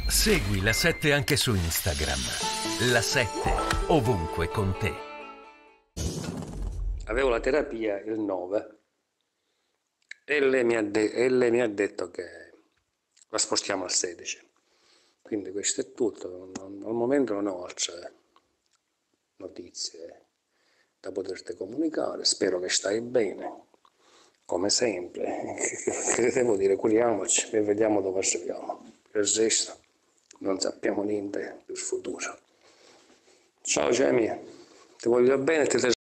Segui la 7 anche su Instagram. La 7 ovunque con te. Avevo la terapia il 9 e lei mi ha detto che la spostiamo al 16. Quindi questo è tutto. Al momento non ho altre notizie da poterti comunicare. Spero che stai bene, come sempre. Che devo dire? Curiamoci e vediamo dove arriviamo. Per il resto non sappiamo niente del futuro. Ciao Jamie, ti voglio bene, ti